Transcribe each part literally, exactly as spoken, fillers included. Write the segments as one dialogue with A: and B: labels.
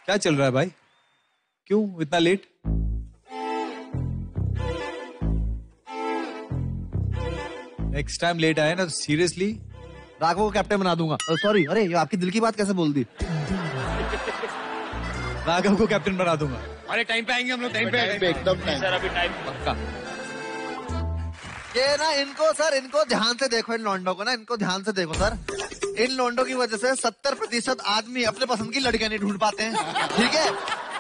A: क्या चल रहा है भाई? क्यों इतना लेट? नेक्स्ट टाइम लेट आए ना तो सीरियसली
B: राघव को कैप्टन बना दूंगा। सॉरी, अरे ये आपकी दिल की बात कैसे बोल दी?
A: राघव को कैप्टन बना दूंगा।
C: अरे टाइम पे आएंगे हम लोग, टाइम पे
D: टाइम पे एकदम टाइम।
C: सर अभी टाइम
A: पक्का।
B: ये ना इनको सर इनको ध्यान से देखो, इन लौंडों को ना इनको ध्यान से देखो सर। इन लौंडों की वजह से सत्तर प्रतिशत आदमी अपने पसंद की लड़कियां नहीं ढूंढ पाते हैं, ठीक है?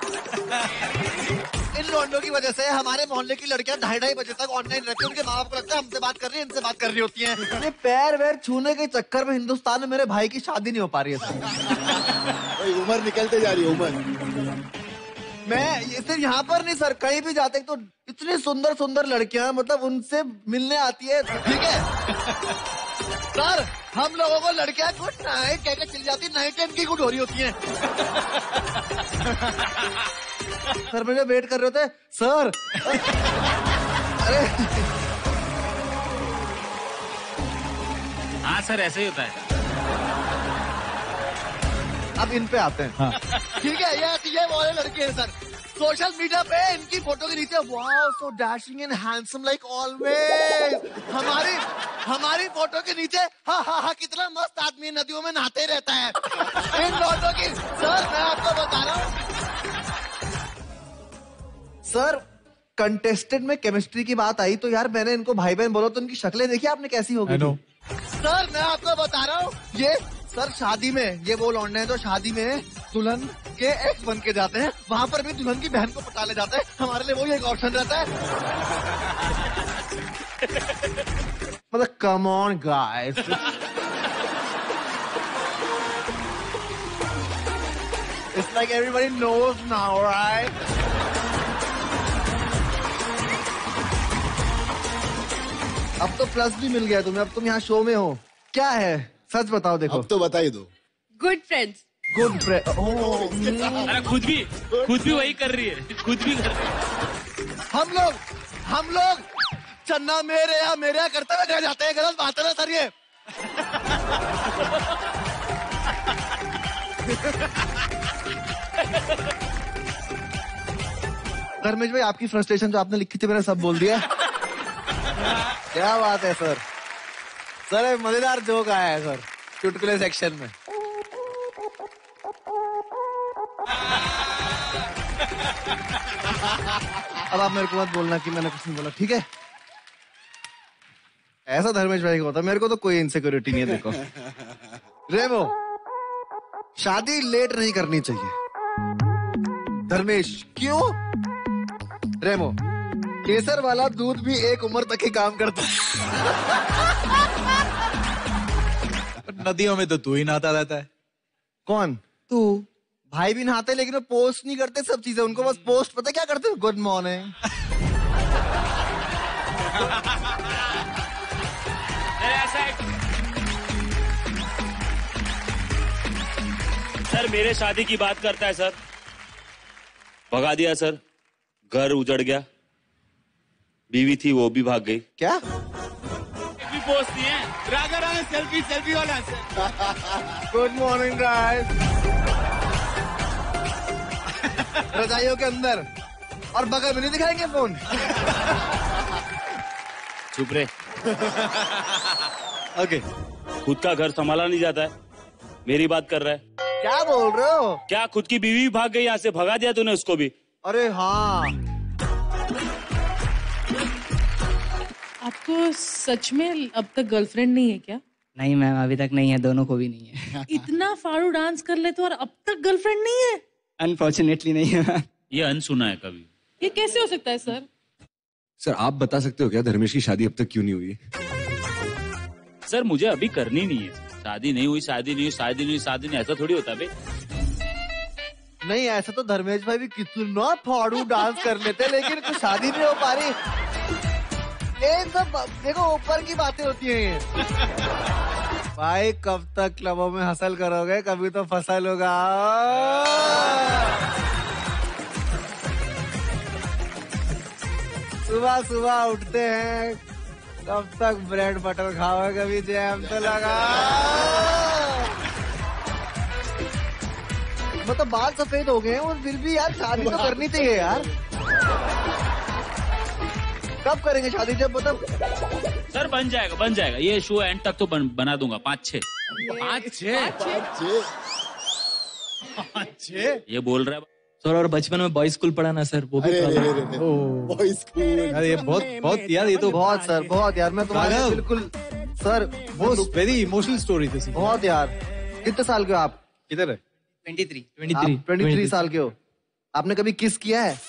B: इन लौंडों की वजह से हमारे मोहल्ले की लड़कियां ढाई ढाई बजे तक ऑनलाइन रहती हैं। उनके माँ बाप को लगता है हमसे बात कर रही है, इनसे बात कर रही होती हैं। ये पैर वैर छूने के चक्कर में हिंदुस्तान में मेरे भाई की शादी नहीं हो पा रही है सर।
D: उम्र निकलते जा रही है उम्र।
B: मैं ये सिर्फ यहाँ पर नहीं सर, कहीं भी जाते तो इतनी सुंदर सुंदर लड़कियां मतलब उनसे मिलने आती है, ठीक है? सर हम लोगों को लड़कियां गुड नाइट कहकर चली जाती, नाइट टाइम की गुड हो रही होती हैं। सर मुझे वेट कर रहे होते सर। अरे
C: हाँ सर ऐसे ही होता है।
B: अब इन पे आते हैं। हाँ। ठीक है, ये ये वाले लड़के हैं सर। सोशल मीडिया पे इनकी फोटो के नीचे wow so dashing and handsome like always. हमारी हमारी फोटो के नीचे हा हा हा कितना मस्त आदमी नदियों में नहाते रहता है। इन फोटो की सर मैं आपको बता रहा हूँ सर, कंटेस्टेंट में केमिस्ट्री की बात आई तो यार मैंने इनको भाई बहन बोला तो इनकी शक्लें देखी आपने कैसी होगी? सर मैं आपको बता रहा हूँ ये सर शादी में ये वो लौंडे हैं जो शादी में दुल्हन के एक्स बन के जाते हैं, वहाँ पर भी दुल्हन की बहन को पटा ले जाते हैं। हमारे लिए वो एक ऑप्शन रहता है। मतलब come on guys. It's like everybody knows now right? अब तो प्लस भी मिल गया तुम्हें, अब तुम यहाँ शो में हो। क्या है सच बताओ? देखो
D: अब तो बता ही दो।
E: Good friends.
B: Good friend.
C: अरे खुद भी खुद भी वही कर रही है, खुद भी कर रही है।
B: हम लोग हम लोग चन्ना मेरे या मेरे करते हुए रह जाते हैं। गलत बात है ना सर ये? धर्मेश भाई आपकी फ्रस्ट्रेशन जो आपने लिखी थी मैंने सब बोल दिया। क्या बात है सर। सर एक मजेदार जोक आया है सर चुटकुले सेक्शन में। अब आप मेरे को मत बोलना कि मैंने कुछ नहीं बोला, ठीक है? ऐसा धर्मेश भाई को होता है, मेरे को तो कोई इनसिक्योरिटी नहीं है। देखो रेमो, शादी लेट नहीं करनी चाहिए। धर्मेश क्यों? रेमो, केसर वाला दूध भी एक उम्र तक ही काम करता है।
A: नदियों में तो तू ही नहाता रहता है।
B: कौन? तू। भाई भी नहाते लेकिन वो पोस्ट नहीं करते सब चीजें, उनको बस पोस्ट पता क्या करते? Good morning.
C: सर मेरे शादी की बात करता है सर, भगा दिया सर, घर उजड़ गया, बीवी थी वो भी भाग गई।
B: क्या
C: भी पोस्ट दिए राजा राजा सेल्फी सेल्फी वाला सर।
B: Good morning guys. रजाइयों के अंदर और बगल में नहीं दिखाएंगे फोन।
C: चुप रहे।
B: ओके।
C: खुद का घर संभाला नहीं जाता है, मेरी बात कर रहा है।
B: क्या बोल रहे हो?
C: क्या खुद की बीवी भी भाग गई यहाँ से, भगा दिया तूने उसको भी?
B: अरे हाँ।
E: आपको सच में अब तक गर्लफ्रेंड नहीं है क्या?
F: नहीं मैम अभी तक नहीं है, दोनों को भी नहीं है।
E: इतना फाड़ू डांस कर लेते हो और अब तक गर्लफ्रेंड नहीं है?
F: अनफॉर्चुनेटली नहीं है।
C: ये अनसुना है कभी।
E: ये कैसे हो सकता है सर?
G: सर आप बता सकते हो क्या धर्मेश की शादी अब तक क्यों नहीं हुई?
C: सर मुझे अभी करनी नहीं है, शादी नहीं हुई शादी नहीं हुई शादी नहीं हुई शादी नहीं, ऐसा थोड़ी होता भाई।
B: नहीं ऐसा तो धर्मेश भाई भी कितना फाड़ू डांस कर लेते लेकिन कुछ शादी नहीं हो पा रही। ये सब देखो ऊपर की बातें होती हैं ये। भाई कब तक क्लबों में हसल करोगे, कभी तो फसल होगा। सुबह सुबह उठते हैं, कब तक ब्रेड बटर खाओगे, कभी जैम तो लगा। मतलब बाल सफेद हो गए हैं और फिर भी यार शादी तो करनी चाहिए यार। कब करेंगे शादी? जब मतलब
C: सर बन जाएगा बन जाएगा, ये शो एंड तक तो बन, बना दूंगा पाँच छः
A: पाँच छः
D: छः
A: पाँच छः
C: ये बोल रहा है।
H: सर और बचपन में बॉयज स्कूल पढ़ा ना सर, वो भी
D: अरे अरे
H: problem।
D: अरे अरे बॉयज स्कूल
A: यार ये बहुत बहुत यार ये तो
B: बहुत सर बहुत यार, मैं तुम्हारे
A: राघव।
B: बिल्कुल सर
A: बहुत वेरी इमोशनल स्टोरी दिस।
B: बहुत यार। कितने साल के हो आप?
A: किधर है?
F: ट्वेंटी थ्री
H: ट्वेंटी
B: आप
H: थ्री
B: ट्वेंटी थ्री साल के हो। आपने कभी किस किया है?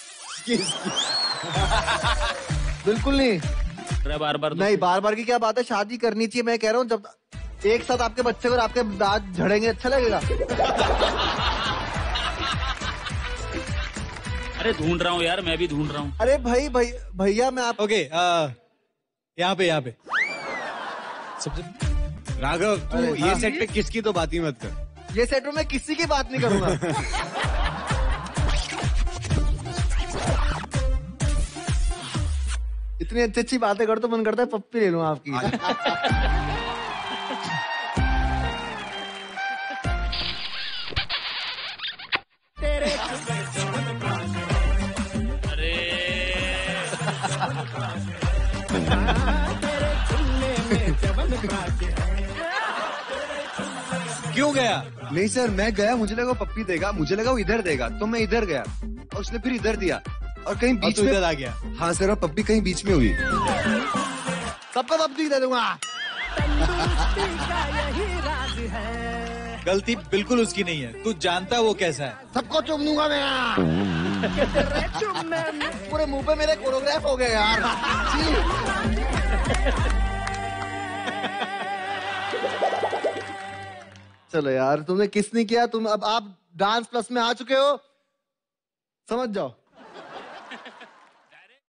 B: बिल्कुल नहीं।
C: बार बार
B: नहीं, बार बार की क्या बात है, शादी करनी चाहिए। मैं कह रहा हूँ जब एक साथ आपके बच्चे और आपके दांत झड़ेंगे अच्छा लगेगा।
C: अरे ढूंढ रहा हूँ यार, मैं भी ढूंढ रहा हूँ।
B: अरे भाई भाई भैया मैं आप
A: ओके यहाँ पे यहाँ पे सबसे राघव तू
B: अरे,
A: ये
B: हाँ।
A: सेट पे किसकी तो बात ही मत कर।
B: ये सेट में मैं किसी की बात नहीं करूंगा। इतनी अच्छी अच्छी बातें कर तो मन करता है पप्पी ले लूं आपकी।
C: अरे
A: क्यों गया?
G: नहीं सर, मैं गया, मुझे लगा वो पप्पी देगा, मुझे लगा वो इधर देगा, तो मैं इधर गया और उसने फिर इधर दिया और कहीं
A: और
G: बीच
A: तू
G: में
A: इधर आ गया।
G: हाँ सर, और पप्पी कहीं बीच में हुई।
B: सबको पप्पी दे दूंगा।
A: गलती बिल्कुल उसकी नहीं है, तू जानता वो कैसा है।
B: सबको चुम दूंगा मैं। पूरे मुंह पे मेरे कोरियोग्राफ हो गए यार। चलो यार, तुमने किस नहीं किया, तुम अब आप डांस प्लस में आ चुके हो, समझ जाओ।